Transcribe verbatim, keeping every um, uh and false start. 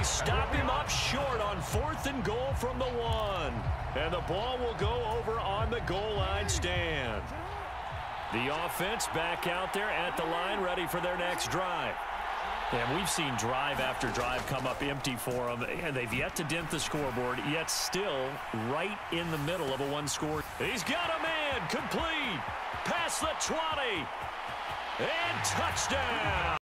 stop him up short on fourth and goal from the one. And the ball will go over on the goal line stand. The offense back out there at the line, ready for their next drive. And we've seen drive after drive come up empty for them, and they've yet to dent the scoreboard, yet still right in the middle of a one-score. He's got a man, complete, past the twenty, and touchdown.